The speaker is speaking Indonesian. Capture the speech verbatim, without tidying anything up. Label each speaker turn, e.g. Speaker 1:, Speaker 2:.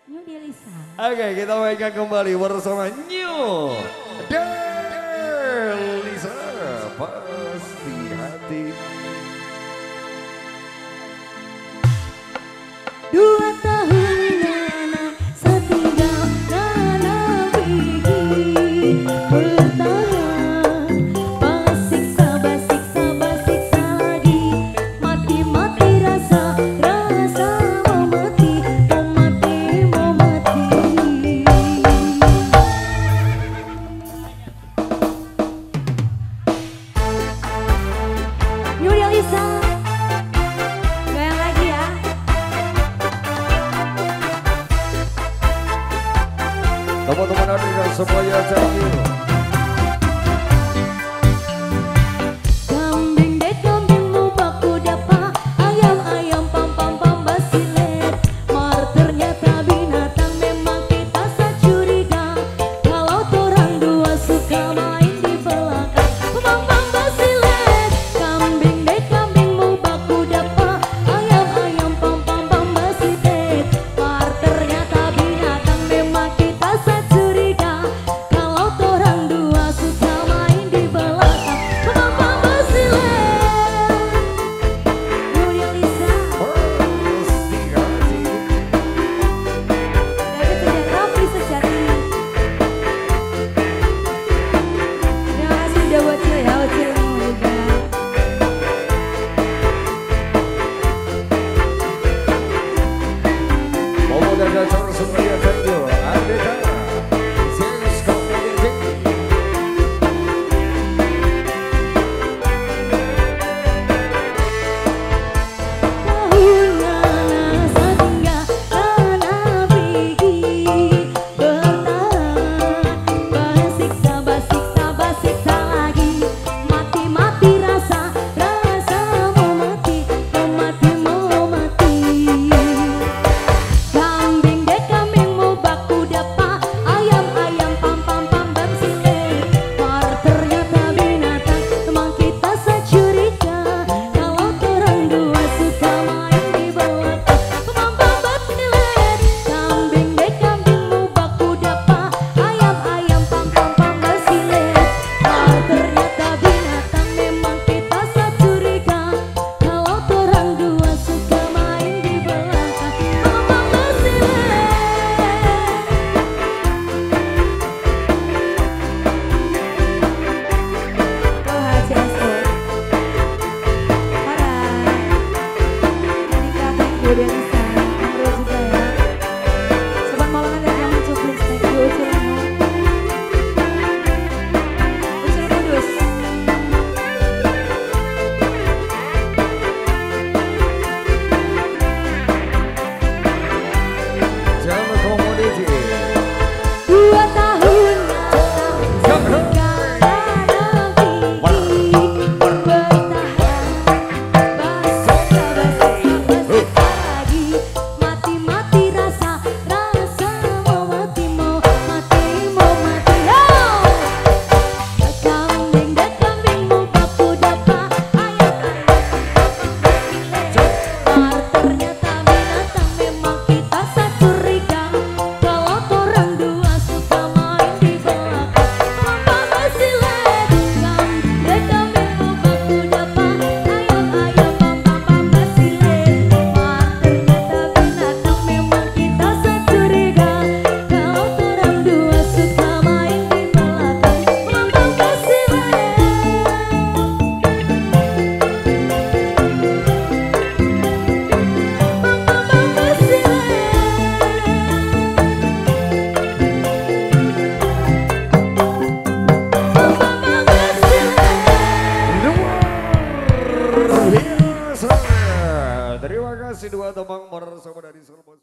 Speaker 1: New Delisa.
Speaker 2: Oke, kita mainkan kembali bersama New Delisa. Pasti hati.
Speaker 1: Dua tahun nana setinggal nana pergi bertahan basiksa basiksa basiksa lagi mati-mati rasa rasa mau mati mau mati mau mati. New Delisa. Goyang lagi ya.
Speaker 2: Teman-teman hadirin semuanya, thank you.
Speaker 1: Kambing dek kambing lupa kuda pak, ayam ayam pam pam pam basilet. Mar ternyata binatang memang kita securiga. Kalau torang dua suka main di belakang, pam pam basilet. Kambing dek kambing lupa kuda pak, ayam ayam pam pam pam basilet. Mar ternyata binatang memang kita securiga. Kalau torang dua suka main di belakang, pam pam basilet. New Delisa.
Speaker 2: Pasti hati.
Speaker 1: David tidak rapi sejati. Terima kasih udah buat Cil ya, Cilmu juga.
Speaker 2: Momo dan Gacor semuanya, thank you. Andika, Zeus Community.
Speaker 1: Tahun nana setinggal nana pergi bertahan basiksa basiksa basiksa lagi mati-mati rasa rasa mau mati mau mati mau mati. Kambing dek kambing mau baku dapa, ayam ayam pam pam pam basilet. Mar ternyata binatang memang kita securiga. Kalau torang dua suka main di belakang, pam pam basilet. Kambing dek kambing mau baku dapa, ayam ayam pam pam pam basilet. Mar ternyata binatang memang kita securiga. Kalau torang dua suka main di belakang, pam pam basilet. Oh Haji Asto, Farah, Andika, thank you Delisa, Amro juga ya. Sobat Malangan dan yang mencuplis, thank you Ucilmu. Ucil Kudus.
Speaker 2: Jalan Community.
Speaker 1: Dua tahun setinggal nana pergi bertahan basiksa basiksa basiksa lagi mati-mati rasa rasa mau mati mau mati mau mati. Kambing dek kambing mau baku dapa, ayam ayam mar ternyata binatang memang kita securiga. Kalau torang dua suka main di belakang, pam pam basilet. Kambing dek kambing mau baku dapa, ayam ayam pam pam pam basilet. Mar ternyata binatang memang kita securiga. Kalau torang dua suka main di belakang, pam pam basilet.
Speaker 2: Luar biasa. Terima kasih dua teman bersama dari Surabaya.